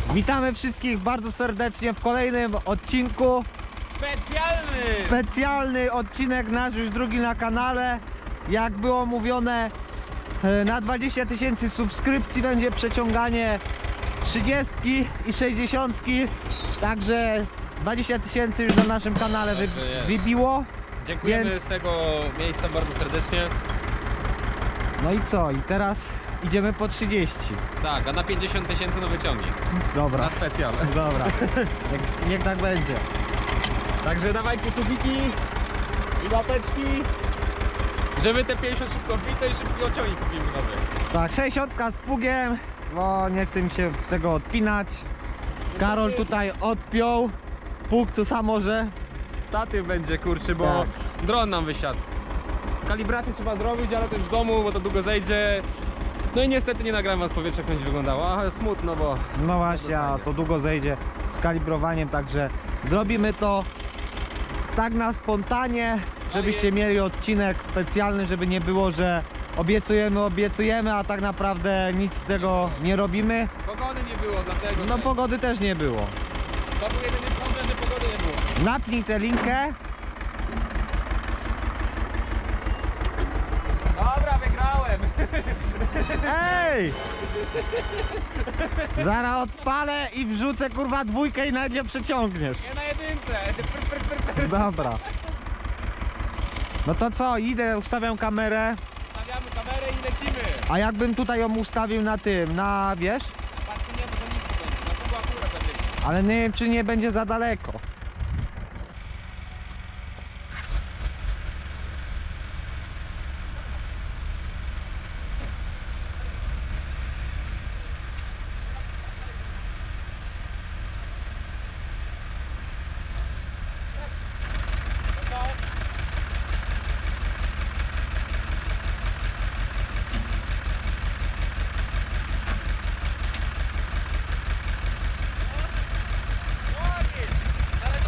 Witamy wszystkich bardzo serdecznie w kolejnym odcinku. Specjalny odcinek nasz, już drugi na kanale. Jak było mówione, na 20 000 subskrypcji będzie przeciąganie 30 i 60. Także 20 000 już na naszym kanale wybiło. Dziękujemy z tego miejsca bardzo serdecznie. No i co? I teraz idziemy po 30. Tak, a na 50 000 nowy ciągnik. Dobra. Na specjal. Dobra. Niech tak będzie. Także dawajcie subiki i łapeczki, żeby te 50 szybko wbić, to i szybko ciągnik kupimy nowy. Tak, 60 z pługiem, bo nie chce mi się tego odpinać. Karol tutaj odpiął pług co sam może. Statyw będzie, kurczy, bo Tak. dron nam wysiadł. Kalibrację trzeba zrobić, ale też w domu, bo to długo zejdzie. No i niestety nie nagrałem was powietrza, jak to będzie wyglądało, ale smutno, bo... No właśnie, a to długo zejdzie z kalibrowaniem, także zrobimy to tak na spontanie, żebyście mieli odcinek specjalny, żeby nie było, że obiecujemy, a tak naprawdę nic z tego nie robimy. Pogody nie było, dlatego... No pogody też nie było. To był jedyny problem, że pogody nie było. Napnij tę linkę. Dobra, wygrałem! Ej! Zaraz odpalę i wrzucę kurwa dwójkę i nawet nie przeciągniesz. Nie na jedynce! Dobra. No to co, idę, ustawiam kamerę. Stawiamy kamerę i lecimy! A jakbym tutaj ją ustawił na tym, na wiesz? Patrz, tu nie, bo za nisko będzie, na pół akurat zawiesi. Ale nie wiem, czy nie będzie za daleko. Ale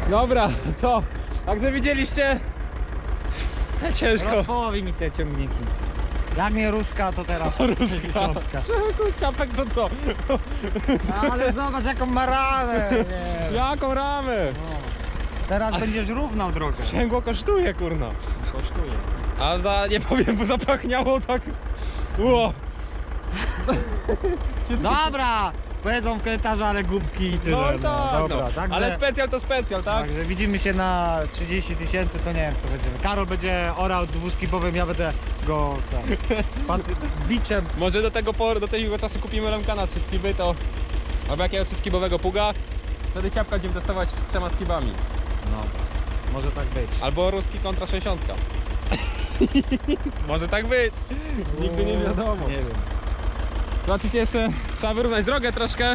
Dobra, to. Także widzieliście? Ciężko. Rozpołowi mi te ciągniki. Jak nie ruska, to teraz 60. Czapek to co? Ale zobacz jaką ma ramę. Nie. Jaką ramę? No. Teraz będziesz równał drogę. Sprzęgło kosztuje, kurna. Kosztuje. A za, nie powiem, bo zapachniało tak. Ło. Dobra! Powiedzą w komentarzu, ale głupki i tyle. No tak, Dobra, no. także, Ale specjal to specjal, tak? także widzimy się na 30 000, to nie wiem co będziemy. Karol będzie orał dwuskipowym, ja będę go biciem. Może do tego czasu kupimy Lemkana 3 skiby, to... Albo jakiegoś 3 skibowego puga. Wtedy ciapka będziemy testować z 3 skibami. No, może tak być. Albo ruski kontra 60. Może tak być. Nigdy nie wiadomo. Nie wiem. Zobaczycie jeszcze, trzeba wyrównać drogę troszkę.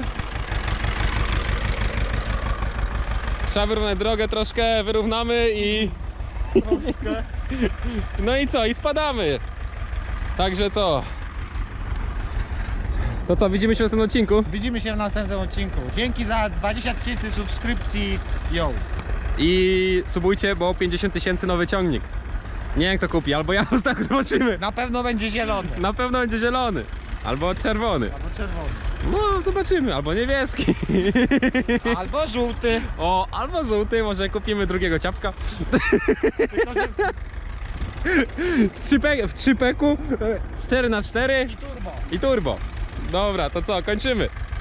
Trzeba wyrównać drogę troszkę, wyrównamy i... No i co? I spadamy. Także co? To co, widzimy się w następnym odcinku? Widzimy się w następnym odcinku. Dzięki za 20 000 subskrypcji. Yo! I subujcie, bo 50 000 nowy ciągnik. Nie wiem kto kupi, albo ja tak zobaczymy. Na pewno będzie zielony. Na pewno będzie zielony. Albo czerwony. Albo czerwony. No, zobaczymy. Albo niebieski. Albo żółty. O, albo żółty. Może kupimy drugiego ciapka. Tylko, że... W 3 peku, 4x4 I turbo. i turbo. Dobra, to co, kończymy.